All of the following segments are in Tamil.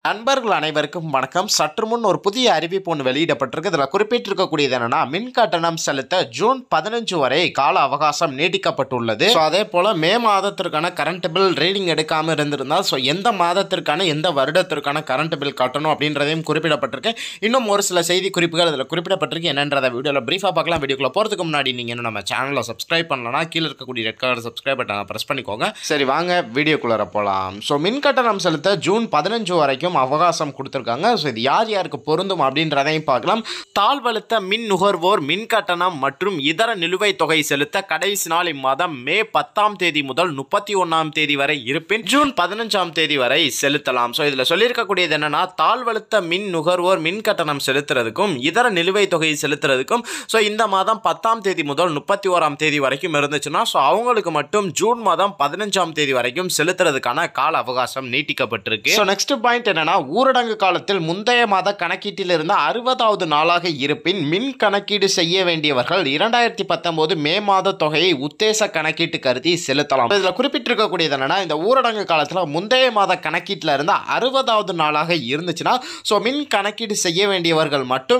அன்பர்கள் அனைவருக்கும் வணக்கம். சற்று முன் ஒரு புதிய அறிவிப்பு ஒன்று வெளியிடப்பட்டிருக்கு. இதில் குறிப்பிட்டிருக்கக்கூடியது என்னன்னா, மின் கட்டணம் செலுத்த ஜூன் 15 வரை கால அவகாசம் நீட்டிக்கப்பட்டுள்ளது. அதே போல மே மாதத்திற்கான கரண்ட் பில் ரீடிங் எடுக்காமல் இருந்திருந்தால் எந்த மாதத்திற்கான எந்த வருடத்திற்கான கரண்ட் பில் கட்டணும் அப்படின்றதையும் குறிப்பிடப்பட்டிருக்கு. இன்னும் ஒரு சில செய்தி குறிப்புகள் இதில் குறிப்பிடப்பட்டிருக்கு. என்னன்றதை வீடியோவில் பிரீஃபாக பார்க்கலாம். வீடியோக்குள்ள போகிறதுக்கு முன்னாடி நீங்கள் இன்னும் நம்ம சேனலை சப்ஸ்கிரைப் பண்ணலன்னா கீழே இருக்கக்கூடிய ரெட் கலர் சப்ஸ்கிரைப் பட்டனை ப்ரெஸ் பண்ணிக்கோங்க. சரி, வாங்க வீடியோக்குள்ளே போகலாம். மின் கட்டணம் செலுத்த ஜூன் 15 வரைக்கும் அவகாசம் கொடுத்திருக்காங்க. இது யார் யாருக்கு பொருந்தும் அப்படின்றதையும் பார்க்கலாம். தாழ்வழுத்த மின் நுகர்வோர் மின் கட்டணம் மற்றும் இதர நிலுவைத் தொகை செலுத்த கடைசி நாள் இம்மாதம் மே 10ஆம் தேதி முதல் 31ஆம் தேதி வரை இருப்பின் ஜூன் 15ஆம் தேதி வரை செலுத்தலாம். இதுல சொல்லியிருக்கக்கூடியது என்னன்னா, தாழ்வழுத்த மின் நுகர்வோர் மின் கட்டணம் செலுத்துறதுக்கும் இதர நிலுவைத் தொகை செலுத்துறதுக்கும் இந்த மாதம் 10ஆம் தேதி முதல் 31ஆம் தேதி வரைக்கும் இருந்துச்சுன்னா அவங்களுக்கு மட்டும் ஜூன் மாதம் 15ஆம் தேதி வரைக்கும் செலுத்துறதுக்கான கால அவகாசம் நீட்டிக்கப்பட்டிருக்கு. நெக்ஸ்ட் பாயிண்ட் என்னன்னா, ஊரடங்கு காலத்தில் முந்தைய மாத கணக்கீட்டில் இருந்த 60வது நாளாக இருப்பின் மின் கணக்கீடு செய்ய வேண்டியவர்கள் 2019 மே மாத தொகையை உத்தேச கணக்கீட்டு கருதி செலுத்தலாம். இதில் குறிப்பிட்டிருக்கக்கூடியது என்னன்னா, இந்த ஊரடங்கு காலத்தில் முந்தைய மாத கணக்கீட்டில் இருந்த 60வது நாளாக இருந்துச்சுன்னா மின் கணக்கீடு செய்ய வேண்டியவர்கள் மட்டும்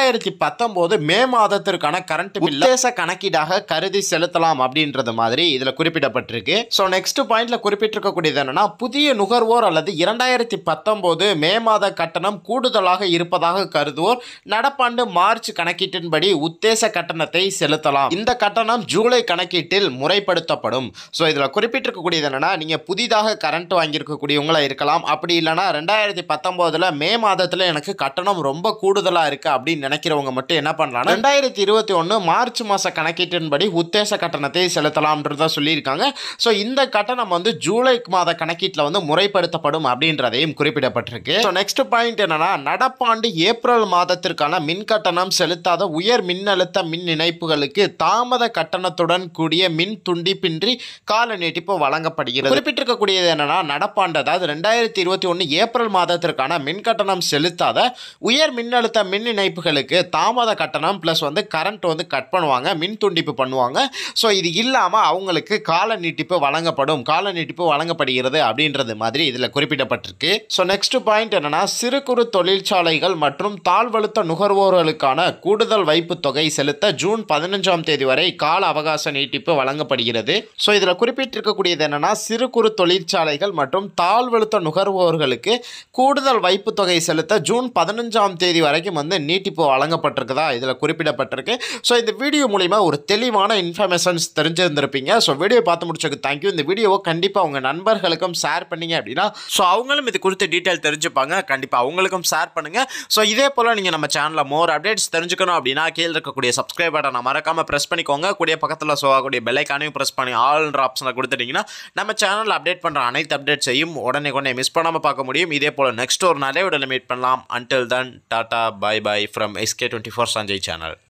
2019 மே மாதத்திற்கான கரண்ட் பில் உத்தேச கணக்கீடாக கருதி செலுத்தலாம் அப்படின்றது மாதிரி இதில் குறிப்பிடப்பட்டிருக்கு. நெக்ஸ்ட் பாயிண்ட்ல குறிப்பிட்டிருக்கக்கூடியது என்னன்னா, புதிய நுகர்வோர் அல்லது 2019 மே மாத கட்டணம் கூடுதலாக இருப்பதாக கருதுவோர் நடப்பாண்டு மார்ச் கணக்கீட்டின்படி உத்தேச கட்டணத்தை செலுத்தலாம். இந்த கட்டணம் ஜூலை கணக்கீட்டில் முறைப்படுத்தப்படும். இதில் குறிப்பிட்டிருக்கக்கூடியது என்னன்னா, நீங்க புதிதாக கரண்ட் வாங்கியிருக்கக்கூடியவங்களா இருக்கலாம். அப்படி இல்லைனா 2019 மே மாதத்தில் எனக்கு கட்டணம் ரொம்ப கூடுதலா இருக்கு அப்படின்னு நினைக்கிறவங்க மட்டும் என்ன பண்ணலாம், 2021 மார்ச் மாச கணக்கீட்டின்படி உத்தேச கட்டணத்தை செலுத்தலாம்ன்றத சொல்லியிருக்காங்க. இந்த கட்டணம் ஜூலை மாத கணக்கீட்டில் முறைப்படுத்தப்படும் அப்படின்றதையும் குறிப்பிடப்பட்டிருக்கு. நெக்ஸ்ட் பாயிண்ட் என்னன்னா, நடப்பாண்டு ஏப்ரல் மாதத்திற்கான மின் கட்டணம் செலுத்தாத உயர் மின்னழுத்த மின் இணைப்புகளுக்கு தாமத கட்டணத்துடன் கூடிய மின் துண்டிப்பின்றி கால நீட்டிப்பு வழங்கப்படுகிறது. குறிப்பிட்டிருக்கக்கூடியது என்னன்னா, நடப்பாண்டு அதாவது 2021 ஏப்ரல் மாதத்திற்கான மின் கட்டணம் செலுத்தாத உயர் மின்னழுத்த மின் இணைப்புகளுக்கு தாமத கட்டணம் பிளஸ் கரண்ட் கட் பண்ணுவாங்க, மின் துண்டிப்பு பண்ணுவாங்க. இது இல்லாம அவங்களுக்கு கால நீட்டிப்பு வழங்கப்படும், கால நீட்டிப்பு வழங்கப்படுகிறது அப்படின்றது மாதிரி இதில் குறிப்பிடப்பட்டிருக்கு. நெக்ஸ்ட் பாயிண்ட் என்னன்னா, சிறு குறு தொழிற்சாலைகள் மற்றும் தாழ்வழுத்த நுகர்வோர்களுக்கான கூடுதல் வைப்பு தொகை செலுத்த ஜூன் 15ஆம் தேதி வரை கால அவகாச நீட்டிப்பு வழங்கப்படுகிறது. இதில் குறிப்பிட்டிருக்கக்கூடியது என்னன்னா, சிறு குறு தொழிற்சாலைகள் மற்றும் தாழ்வழுத்த நுகர்வோர்களுக்கு கூடுதல் வைப்பு தொகை செலுத்த ஜூன் 15ஆம் தேதி வரைக்கும் நீட்டிப்பு வழங்கப்பட்டிருக்குதா இதில் குறிப்பிடப்பட்டிருக்கு. இந்த வீடியோ மூலிமா ஒரு தெளிவான இன்ஃபர்மேஷன்ஸ் தெரிஞ்சிருந்திருப்பீங்க. வீடியோ பார்த்து முடிச்சதுக்கு தேங்க்யூ. இந்த வீடியோவை கண்டிப்பாக உங்கள் நண்பர்களுக்கும் ஷேர் பண்ணீங்க அப்படின்னா அவங்களும் இது குறித்த டீட்டெயில் தெரிஞ்சுப்பாங்க. கண்டிப்பாக அவங்களுக்கும் ஷேர் பண்ணுங்க. இதே போல நீங்கள் நம்ம சேனலில் மோர் அப்டேட்ஸ் தெரிஞ்சுக்கணும் அப்படின்னா கீழே இருக்கக்கூடிய சப்ஸ்கிரைப் பட்டனை மறக்காம ப்ரெஸ் பண்ணிக்கோங்க. கூடிய பக்கத்தில் ஆகக்கூடிய பெல் ஐக்கானையும் ப்ரெஸ் பண்ணி ஆல்ன்ற ஆப்ஷனை கொடுத்துட்டீங்கன்னா நம்ம சேனலில் அப்டேட் பண்ணுற அனைத்து அப்டேட்ஸையும் உடனே மிஸ் பண்ணாமல் பார்க்க முடியும். இதே போல் நெக்ஸ்ட் ஒரு நிறைய வீடியோவில் மீட் பண்ணலாம். Until then tata bye bye from SK24 Sanjay channel.